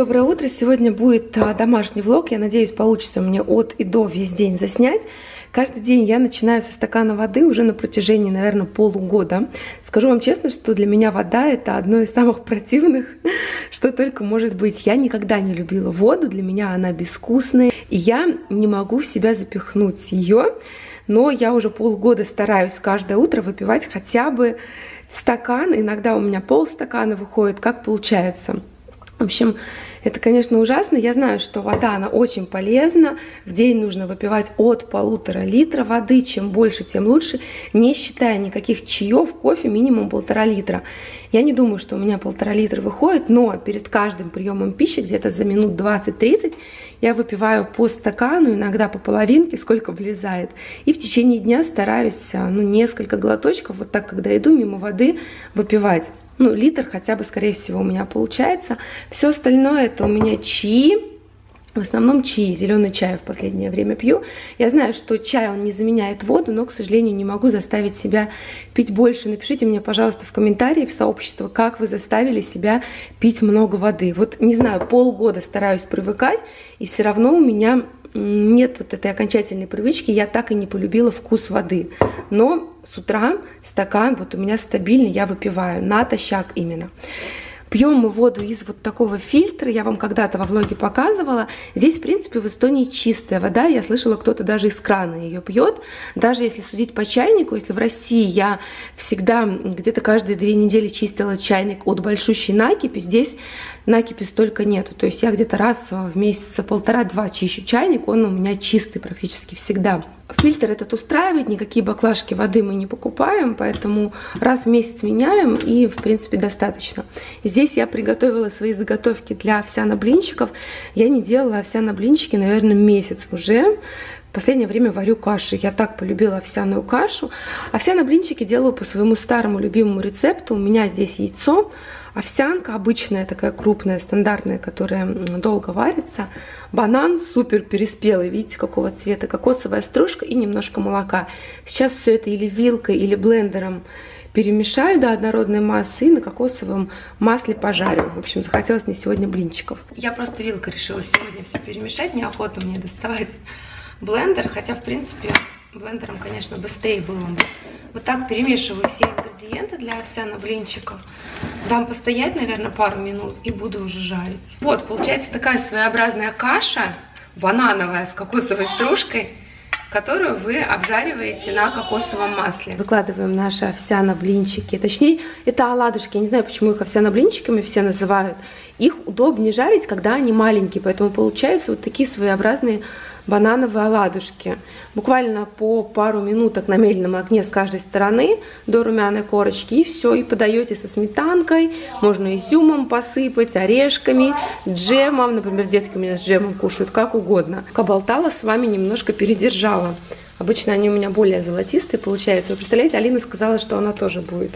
доброе утро! Сегодня будет домашний влог. Я надеюсь, получится мне от и до весь день заснять. Каждый день я начинаю со стакана воды уже на протяжении, наверное, полугода. Скажу вам честно, что для меня вода — это одно из самых противных, что только может быть. Я никогда не любила воду, для меня она безвкусная, и я не могу в себя запихнуть ее. Но я уже полгода стараюсь каждое утро выпивать хотя бы стакан, иногда у меня полстакана выходит, как получается. В общем, это, конечно, ужасно. Я знаю, что вода, она очень полезна. В день нужно выпивать от 1,5 литра воды. Чем больше, тем лучше. Не считая никаких чаев, кофе, минимум 1,5 литра. Я не думаю, что у меня 1,5 литра выходит, но перед каждым приемом пищи, где-то за минут 20-30, я выпиваю по стакану, иногда по половинке, сколько влезает. И в течение дня стараюсь, несколько глоточков, вот так, когда иду мимо воды, выпивать. Литр хотя бы, скорее всего, у меня получается. Все остальное — это у меня чаи. В основном чаи, зеленый чай в последнее время пью. Я знаю, что чай, он не заменяет воду, но, к сожалению, не могу заставить себя пить больше. Напишите мне, пожалуйста, в комментарии в сообщество, как вы заставили себя пить много воды. Вот, не знаю, полгода стараюсь привыкать, и все равно у меня нет вот этой окончательной привычки, я так и не полюбила вкус воды. Но с утра стакан вот у меня стабильный, я выпиваю, натощак именно. Пьем мы воду из вот такого фильтра, я вам когда-то во влоге показывала. Здесь, в принципе, в Эстонии чистая вода, я слышала, кто-то даже из крана ее пьет. Даже если судить по чайнику, если в России я всегда где-то каждые 2 недели чистила чайник от большущей накипи, здесь накипи столько нету. То есть я где-то раз в месяц 1,5-2 чищу чайник, он у меня чистый практически всегда. Фильтр этот устраивает, никакие баклажки воды мы не покупаем, поэтому раз в месяц меняем, и, в принципе, достаточно. Здесь я приготовила свои заготовки для овсяно-блинчиков. Я не делала овсяно-блинчики, наверное, месяц уже. В последнее время варю каши. Я так полюбила овсяную кашу. Овсяно-блинчики делаю по своему старому любимому рецепту. У меня здесь яйцо, овсянка обычная, такая крупная, стандартная, которая долго варится, банан супер переспелый, видите, какого цвета, кокосовая стружка и немножко молока. Сейчас все это или вилкой, или блендером перемешаю до однородной массы и на кокосовом масле пожарю. В общем, захотелось мне сегодня блинчиков. Я просто вилкой решила сегодня все перемешать, неохота мне доставать блендер, хотя, в принципе, блендером, конечно, быстрее было бы. Вот так перемешиваю все ингредиенты для овсяно-блинчиков. Дам постоять, наверное, пару минут и буду уже жарить. Вот, получается такая своеобразная каша, банановая с кокосовой стружкой, которую вы обжариваете на кокосовом масле. Выкладываем наши овсяно-блинчики. Точнее, это оладушки. Я не знаю, почему их овсяно-блинчиками все называют. Их удобнее жарить, когда они маленькие, поэтому получаются вот такие своеобразные банановые оладушки. Буквально по пару минуток на медленном огне с каждой стороны до румяной корочки, и все, и подаете со сметанкой, можно изюмом посыпать, орешками, джемом, например, детки у меня с джемом кушают, как угодно. Пока болтала с вами, немножко передержала. Обычно они у меня более золотистые получаются. Вы представляете, Алина сказала, что она тоже будет.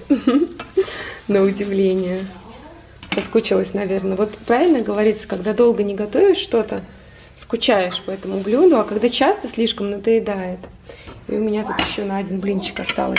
На удивление. Соскучилась, наверное. Вот правильно говорится, когда долго не готовишь что-то, скучаешь по этому блюду, а когда часто, слишком надоедает. И у меня тут еще на один блинчик осталось.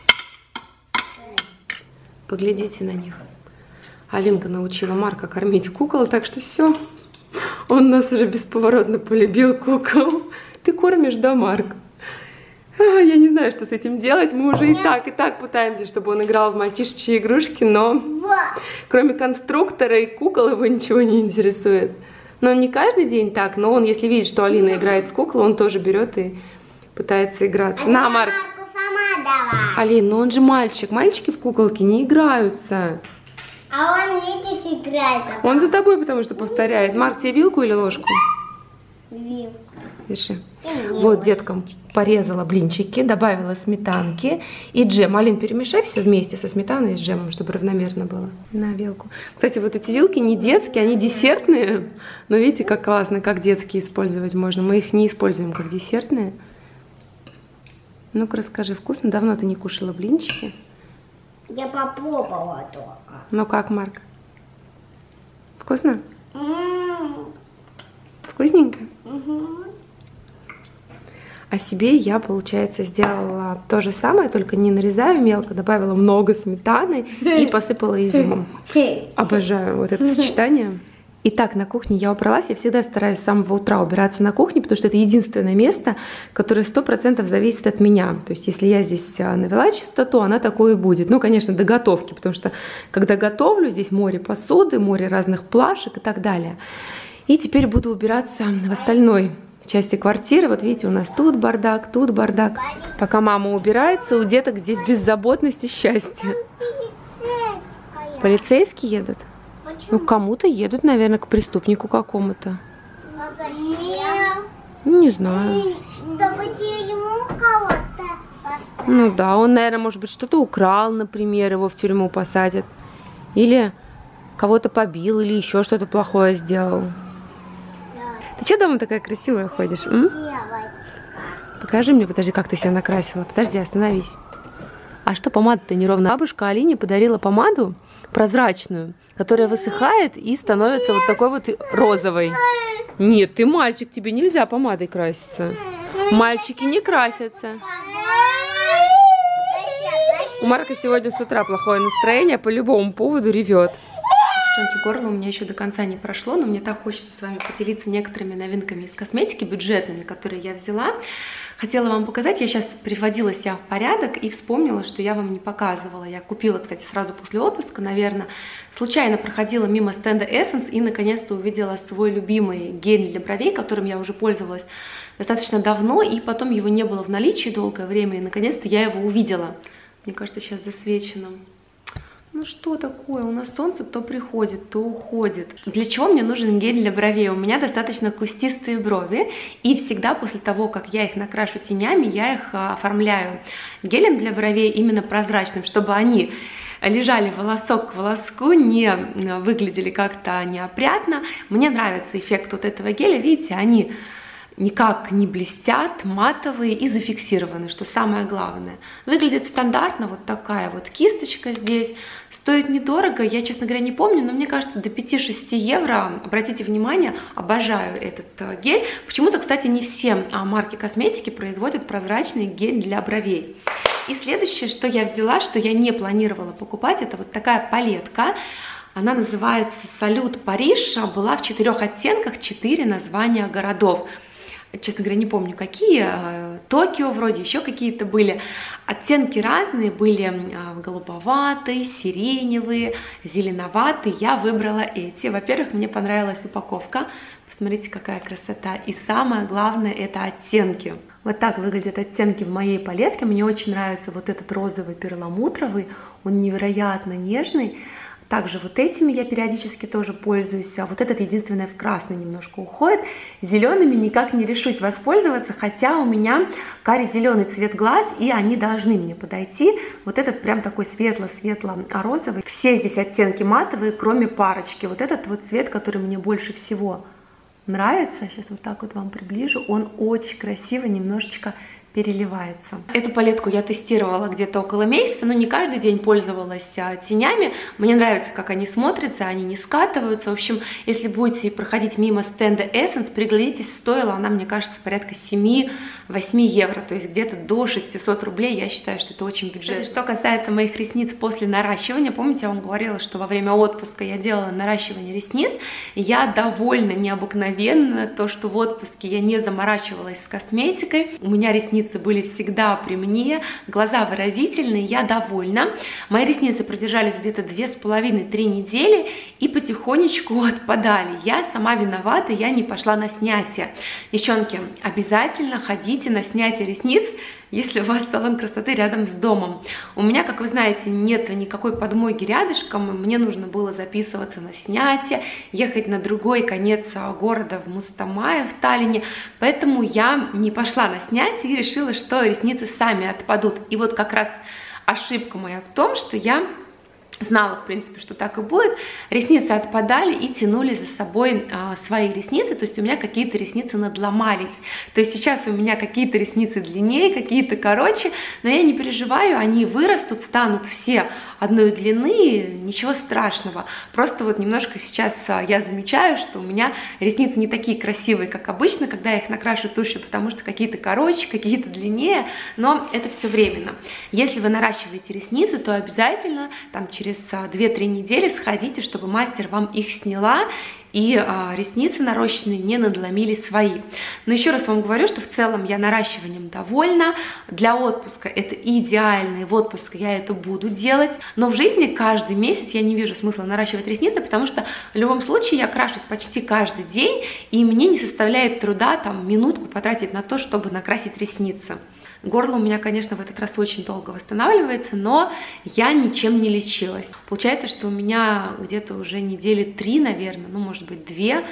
Поглядите на них. Алинка научила Марка кормить кукол, так что все. Он нас уже бесповоротно полюбил, кукол. Ты кормишь, да, Марк? Я не знаю, что с этим делать. Мы уже и так пытаемся, чтобы он играл в мальчишечьи игрушки, но кроме конструктора и кукол его ничего не интересует. Но не каждый день так, но он, если видит, что Алина играет в куклу, он тоже берет и пытается играться. На, Марк! Алин, ну он же мальчик. Мальчики в куколки не играются. А он, видишь, играет. Он за тобой, потому что повторяет. Марк, тебе вилку или ложку? Вилку. Держи. Вот, деткам порезала блинчики, добавила сметанки и джем. Алин, перемешай все вместе со сметаной и с джемом, чтобы равномерно было. На вилку. Кстати, вот эти вилки не детские, они десертные. Но видите, как классно, как детские использовать можно. Мы их не используем как десертные. Ну-ка, расскажи, вкусно? Давно ты не кушала блинчики? Я попробовала только. Ну как, Марк? Вкусно? Вкусненько? А себе я, получается, сделала то же самое, только не нарезаю мелко, добавила много сметаны и посыпала изюмом. Обожаю вот это сочетание. Итак, на кухне я убралась. Я всегда стараюсь с самого утра убираться на кухне, потому что это единственное место, которое 100% зависит от меня. То есть если я здесь навела чистоту, она такое и будет. Ну, конечно, до готовки, потому что когда готовлю, здесь море посуды, море разных плашек и так далее. И теперь буду убираться в остальной части квартиры. Вот видите, у нас тут бардак, тут бардак. Пока мама убирается, у деток здесь беззаботность и счастье. Полицейские едут? Ну, кому-то едут, наверное, к преступнику какому-то. А зачем? Не знаю. Чтобы тюрьму кого-то поставить. Ну да, он, наверное, может быть, что-то украл, например, его в тюрьму посадят. Или кого-то побил, или еще что-то плохое сделал. Ты что дома такая красивая ходишь? Девочка. Покажи мне, подожди, как ты себя накрасила. Подожди, остановись. А что помада-то неровно? Бабушка Алине подарила помаду прозрачную, которая высыхает и становится вот такой вот розовой. Нет, ты мальчик, тебе нельзя помадой краситься. Мальчики не красятся. У Марка сегодня с утра плохое настроение, по любому поводу ревет. Девчонки, горло у меня еще до конца не прошло, но мне так хочется с вами поделиться некоторыми новинками из косметики, бюджетными, которые я взяла. Хотела вам показать, я сейчас приводила себя в порядок и вспомнила, что я вам не показывала. Я купила, кстати, сразу после отпуска, наверное, случайно проходила мимо стенда Essence и наконец-то увидела свой любимый гель для бровей, которым я уже пользовалась достаточно давно, и потом его не было в наличии долгое время, и наконец-то я его увидела. Мне кажется, сейчас засвечено. Ну что такое, у нас солнце то приходит, то уходит. Для чего мне нужен гель для бровей? У меня достаточно кустистые брови, и всегда после того, как я их накрашу тенями, я их оформляю гелем для бровей именно прозрачным, чтобы они лежали волосок к волоску, не выглядели как-то неопрятно. Мне нравится эффект вот этого геля, видите, они никак не блестят, матовые и зафиксированы, что самое главное. Выглядит стандартно, вот такая вот кисточка здесь. Стоит недорого, я, честно говоря, не помню, но мне кажется, до 5-6 евро. Обратите внимание, обожаю этот гель. Почему-то, кстати, не все марки косметики производят прозрачный гель для бровей. И следующее, что я взяла, что я не планировала покупать, это вот такая палетка. Она называется «Салют Париж», была в 4 оттенках, 4 названия городов. Честно говоря, не помню какие, Токио вроде, еще какие-то были. Оттенки разные, были голубоватые, сиреневые, зеленоватые. Я выбрала эти. Во-первых, мне понравилась упаковка. Посмотрите, какая красота. И самое главное, это оттенки. Вот так выглядят оттенки в моей палетке. Мне очень нравится вот этот розовый перламутровый. Он невероятно нежный. Также вот этими я периодически тоже пользуюсь, а вот этот единственное в красный немножко уходит. Зелеными никак не решусь воспользоваться, хотя у меня карий-зеленый цвет глаз, и они должны мне подойти. Вот этот прям такой светло-светло-розовый. Все здесь оттенки матовые, кроме парочки. Вот этот вот цвет, который мне больше всего нравится, сейчас вот так вот вам приближу, он очень красиво немножечко переливается. Эту палетку я тестировала где-то около месяца, но не каждый день пользовалась тенями. Мне нравится, как они смотрятся, они не скатываются. В общем, если будете проходить мимо стенда Essence, приглядитесь, стоила она, мне кажется, порядка 7-8 евро, то есть где-то до 600 рублей. Я считаю, что это очень бюджетно. Что касается моих ресниц после наращивания, помните, я вам говорила, что во время отпуска я делала наращивание ресниц. Я довольна необыкновенно, то, что в отпуске я не заморачивалась с косметикой. У меня ресницы были всегда при мне, глаза выразительные, я довольна. Мои ресницы продержались где-то 2,5-3 недели и потихонечку отпадали. Я сама виновата, я не пошла на снятие. Девчонки, обязательно ходите на снятие ресниц, если у вас салон красоты рядом с домом. У меня, как вы знаете, нет никакой подмойки рядышком, мне нужно было записываться на снятие, ехать на другой конец города, в Мустамае, в Таллине, поэтому я не пошла на снятие и решила, что ресницы сами отпадут. И вот как раз ошибка моя в том, что я знала, в принципе, что так и будет. Ресницы отпадали и тянули за собой свои ресницы, то есть у меня какие-то ресницы надломались. То есть сейчас у меня какие-то ресницы длиннее, какие-то короче, но я не переживаю, они вырастут, станут все одной длины, ничего страшного. Просто вот немножко сейчас я замечаю, что у меня ресницы не такие красивые, как обычно, когда я их накрашу тушью, потому что какие-то короче, какие-то длиннее, но это все временно. Если вы наращиваете ресницы, то обязательно там через 2-3 недели сходите, чтобы мастер вам их сняла. и ресницы нарощенные не надломили свои. Но еще раз вам говорю, что в целом я наращиванием довольна. Для отпуска это идеально, и в отпуск я это буду делать. Но в жизни каждый месяц я не вижу смысла наращивать ресницы, потому что в любом случае я крашусь почти каждый день, и мне не составляет труда там минутку потратить на то, чтобы накрасить ресницы. Горло у меня, конечно, в этот раз очень долго восстанавливается, но я ничем не лечилась. Получается, что у меня где-то уже недели 3, наверное, ну, может быть,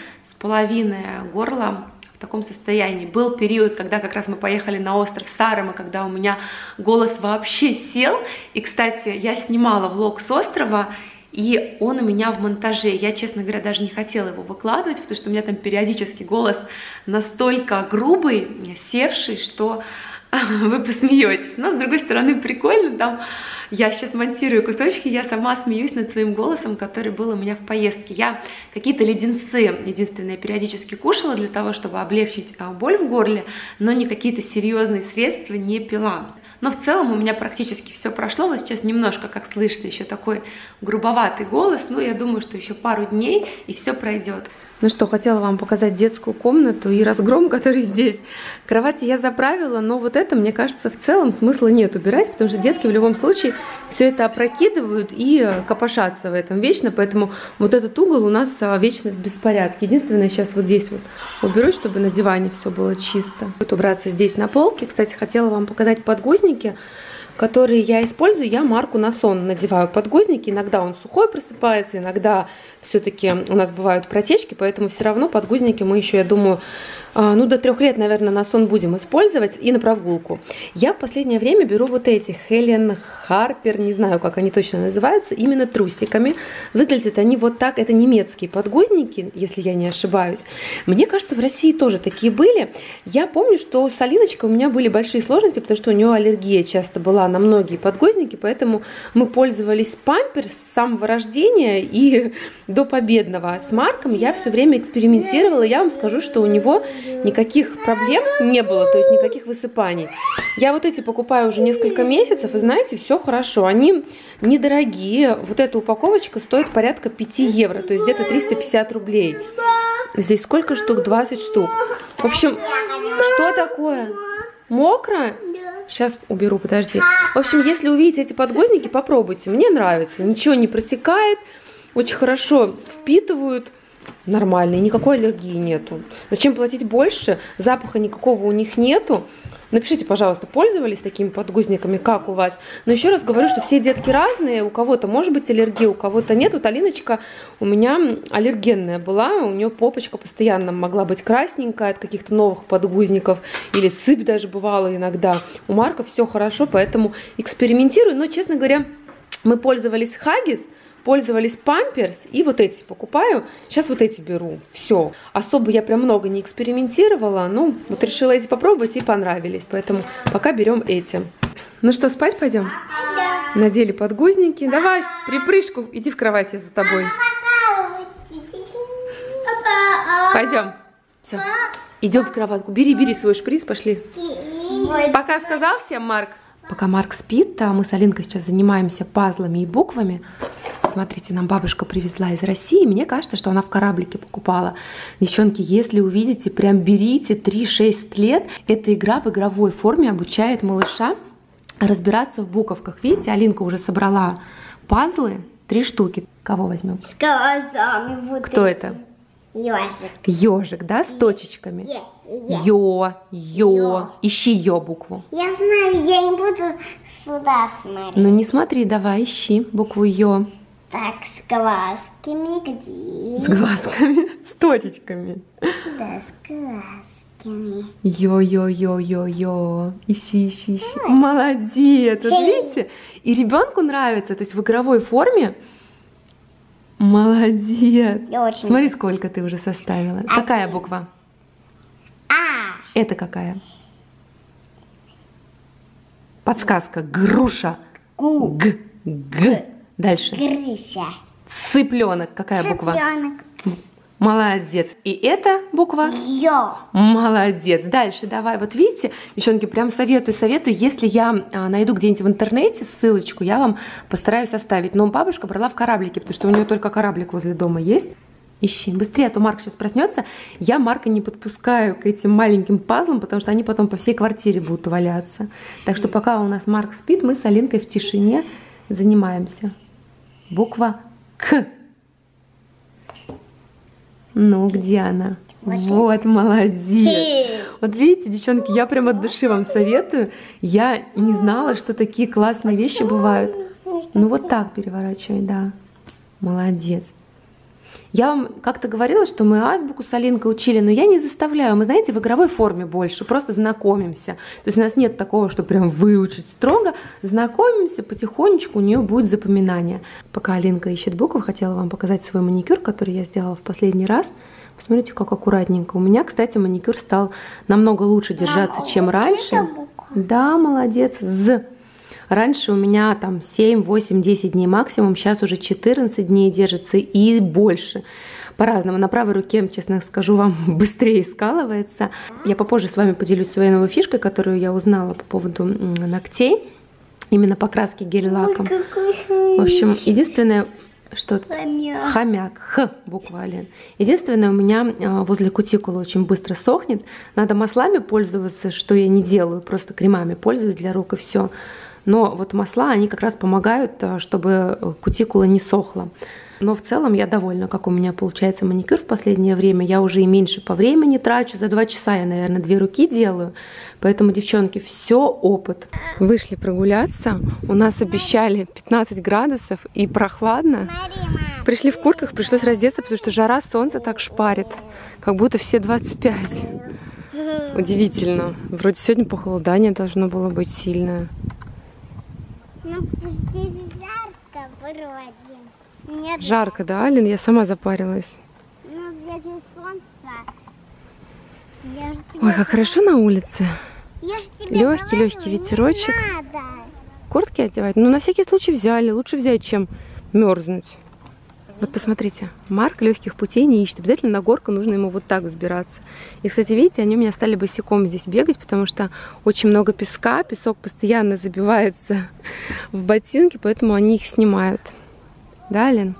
2,5 горла в таком состоянии. Был период, когда как раз мы поехали на остров Сааремаа, когда у меня голос вообще сел. И, кстати, я снимала влог с острова, и он у меня в монтаже. Я, честно говоря, даже не хотела его выкладывать, потому что у меня там периодически голос настолько грубый, севший, что вы посмеетесь. Но, с другой стороны, прикольно. Там я сейчас монтирую кусочки, я сама смеюсь над своим голосом, который был у меня в поездке. Я какие-то леденцы, единственное, периодически кушала для того, чтобы облегчить боль в горле, но не какие-то серьезные средства не пила. Но в целом у меня практически все прошло. Вот сейчас немножко, как слышно, еще такой грубоватый голос. Но я думаю, что еще пару дней и все пройдет. Ну что, хотела вам показать детскую комнату и разгром, который здесь. Кровати я заправила, но вот это, мне кажется, в целом смысла нет убирать, потому что детки в любом случае все это опрокидывают и копошатся в этом вечно, поэтому вот этот угол у нас вечно в беспорядке. Единственное, сейчас вот здесь вот уберу, чтобы на диване все было чисто. Буду убраться здесь на полке. Кстати, хотела вам показать подгузники, которые я использую. Я марку Насон надеваю подгузники. Иногда он сухой просыпается, иногда все-таки у нас бывают протечки, поэтому все равно подгузники мы еще, я думаю, ну, до 3 лет, наверное, на сон будем использовать и на прогулку. Я в последнее время беру вот эти Хелен Харпер, не знаю, как они точно называются, именно трусиками. Выглядят они вот так. Это немецкие подгузники, если я не ошибаюсь. Мне кажется, в России тоже такие были. Я помню, что с Алиночкой у меня были большие сложности, потому что у нее аллергия часто была на многие подгузники, поэтому мы пользовались Памперс с самого рождения и до победного. А с Марком я все время экспериментировала. Я вам скажу, что у него никаких проблем не было, то есть никаких высыпаний. Я вот эти покупаю уже несколько месяцев, и знаете, все хорошо. Они недорогие. Вот эта упаковочка стоит порядка 5 евро, то есть где-то 350 рублей. Здесь сколько штук? 20 штук. В общем, что такое? Мокро? Сейчас уберу, подожди. В общем, если увидите эти подгузники, попробуйте. Мне нравится. Ничего не протекает. Очень хорошо впитывают. Нормальные, никакой аллергии нету. Зачем платить больше? Запаха никакого у них нету. Напишите, пожалуйста, пользовались такими подгузниками, как у вас. Но еще раз говорю, что все детки разные. У кого-то может быть аллергия, у кого-то нет. Вот Алиночка у меня аллергенная была. У нее попочка постоянно могла быть красненькая от каких-то новых подгузников. Или сыпь даже бывала иногда. У Марка все хорошо, поэтому экспериментирую. Но, честно говоря, мы пользовались Huggies, пользовались Памперс, и вот эти покупаю. Сейчас вот эти беру. Все. Особо я прям много не экспериментировала. Ну, вот решила эти попробовать и понравились. Поэтому пока берем эти. Ну что, спать пойдем? Да. Надели подгузники. Давай, припрыжку. Иди в кровать, я за тобой. Пойдем. Все. Идем в кроватку. Бери свой шприц, пошли. Пока сказал всем, Марк? Пока Марк спит, мы с Алинкой сейчас занимаемся пазлами и буквами. Смотрите, нам бабушка привезла из России. Мне кажется, что она в кораблике покупала. Девчонки, если увидите, прям берите 3-6 лет. Эта игра в игровой форме обучает малыша разбираться в буковках. Видите, Алинка уже собрала пазлы. 3 штуки. Кого возьмем? С глазами. Вот кто эти. это? Ёжик. Ёжик, да, с точечками? Ё. Ищи ё букву. Я знаю, я не буду сюда смотреть. Ну не смотри, давай, ищи букву ё. Так, с глазками где? С глазками, с точечками. Да, с глазками. Ё. Ищи. Молодец, вот видите? И ребенку нравится, то есть в игровой форме. Молодец. Очень. Смотри, сколько ты уже составила. Какая буква? А. Это какая? Подсказка. Груша. Г. Дальше. Грыша. Цыпленок. Какая буква? Цыпленок. Молодец. И эта буква? Ё. Молодец. Дальше давай. Вот видите, девчонки, прям советую. Если я найду где-нибудь в интернете ссылочку, я вам постараюсь оставить. Но бабушка брала в кораблике, потому что у нее только кораблик возле дома есть. Ищи. Быстрее, а то Марк сейчас проснется. Я Марка не подпускаю к этим маленьким пазлам, потому что они потом по всей квартире будут валяться. Так что пока у нас Марк спит, мы с Алинкой в тишине занимаемся. Буква К. Ну, где она? Вот, молодец. Вот видите, девчонки, я прям от души вам советую. Я не знала, что такие классные вещи бывают. Ну, вот так переворачивай, да. Молодец. Я вам как-то говорила, что мы азбуку с Алинкой учили, но я не заставляю. Мы, знаете, в игровой форме больше, просто знакомимся. То есть у нас нет такого, что прям выучить строго. Знакомимся, потихонечку у нее будет запоминание. Пока Алинка ищет буквы, хотела вам показать свой маникюр, который я сделала в последний раз. Посмотрите, как аккуратненько. У меня, кстати, маникюр стал намного лучше держаться, чем раньше. Да, молодец. Раньше у меня там 7, 8, 10 дней максимум, сейчас уже 14 дней держится и больше. По-разному. На правой руке, честно скажу вам, быстрее скалывается. Я попозже с вами поделюсь своей новой фишкой, которую я узнала по поводу ногтей. Именно покраски гель-лаком. В общем, единственное, что... Хомяк. Х, буква Ален. Единственное, у меня возле кутикулы очень быстро сохнет. Надо маслами пользоваться, что я не делаю, просто кремами пользуюсь для рук и все. Но вот масла, они как раз помогают, чтобы кутикула не сохла. Но в целом я довольна, как у меня получается маникюр в последнее время. Я уже и меньше по времени трачу. За 2 часа я, наверное, 2 руки делаю. Поэтому, девчонки, все опыт. Вышли прогуляться. У нас обещали 15 градусов и прохладно. Пришли в куртках, пришлось раздеться, потому что жара, солнце так шпарит. Как будто все 25. Удивительно. Вроде сегодня похолодание должно было быть сильное. Ну, здесь жарко вроде. Нет, жарко, да, Алин? Я сама запарилась. Ну, здесь солнце. Ой, как хорошо на улице. Легкий ветерочек. Куртки одевать? Ну, на всякий случай взяли. Лучше взять, чем мерзнуть. Вот посмотрите, Марк легких путей не ищет. Обязательно на горку нужно ему вот так взбираться. И, кстати, видите, они у меня стали босиком здесь бегать, потому что очень много песка. Песок постоянно забивается в ботинки, поэтому они их снимают. Да, Лен?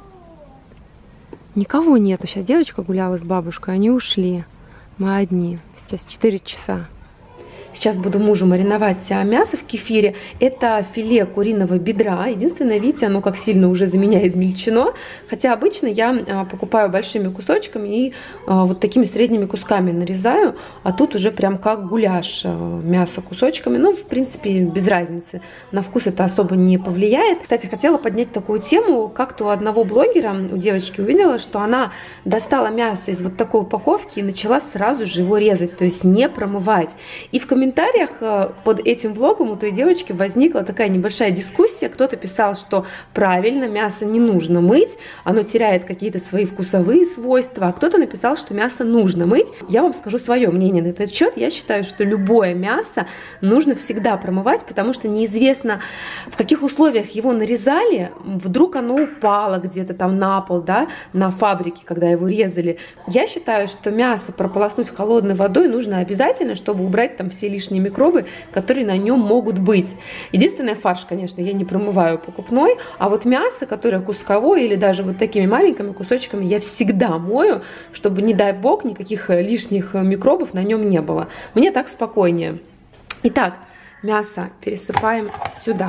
Никого нету. Сейчас девочка гуляла с бабушкой, они ушли. Мы одни. Сейчас 4 часа. Сейчас буду мужу мариновать мясо в кефире. Это филе куриного бедра. Единственное, видите, оно как сильно уже за меня измельчено. Хотя обычно я покупаю большими кусочками и вот такими средними кусками нарезаю. А тут уже прям как гуляш мясо кусочками. Ну, в принципе, без разницы. На вкус это особо не повлияет. Кстати, хотела поднять такую тему. Как-то у одного блогера, у девочки увидела, что она достала мясо из вот такой упаковки и начала сразу же его резать. То есть не промывать. И в комментариях под этим влогом у той девочки возникла такая небольшая дискуссия. Кто-то писал, что правильно, мясо не нужно мыть, оно теряет какие-то свои вкусовые свойства, а кто-то написал, что мясо нужно мыть. Я вам скажу свое мнение на этот счет. Я считаю, что любое мясо нужно всегда промывать, потому что неизвестно, в каких условиях его нарезали, вдруг оно упало где-то там на пол, да, на фабрике, когда его резали. Я считаю, что мясо прополоснуть холодной водой нужно обязательно, чтобы убрать там все лишние микробы, которые на нем могут быть. Единственное, фарш, конечно, я не промываю покупной, а вот мясо, которое кусковое или даже вот такими маленькими кусочками, я всегда мою, чтобы, не дай бог, никаких лишних микробов на нем не было. Мне так спокойнее. Итак, мясо пересыпаем сюда.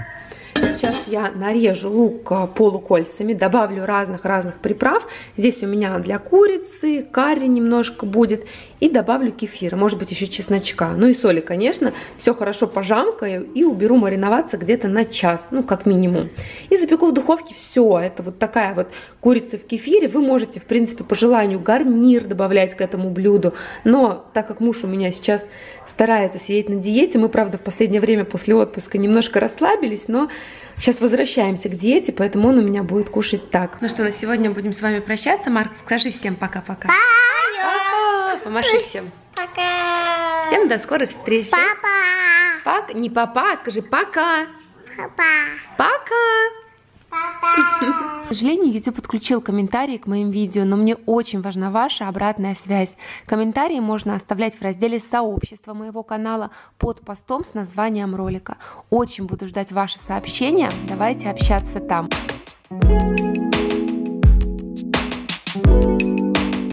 Сейчас я нарежу лук полукольцами, добавлю разных приправ. Здесь у меня для курицы, карри немножко будет. И добавлю кефира, может быть еще чесночка. Ну и соли, конечно. Все хорошо пожамкаю и уберу мариноваться где-то на час, ну как минимум. И запеку в духовке. Все, это вот такая вот курица в кефире. Вы можете, в принципе, по желанию гарнир добавлять к этому блюду. Но так как муж у меня сейчас старается сидеть на диете, мы, правда, в последнее время после отпуска немножко расслабились, но сейчас возвращаемся к диете, поэтому он у меня будет кушать так. Ну что, на сегодня будем с вами прощаться. Марк, скажи всем пока-пока. Пока! Помаши всем. Пока. Всем до скорых встреч. Папа. Не папа, скажи пока. Папа. Пока. Папа. К сожалению, YouTube подключил комментарии к моим видео, но мне очень важна ваша обратная связь. Комментарии можно оставлять в разделе «Сообщество» моего канала под постом с названием ролика. Очень буду ждать ваши сообщения. Давайте общаться там.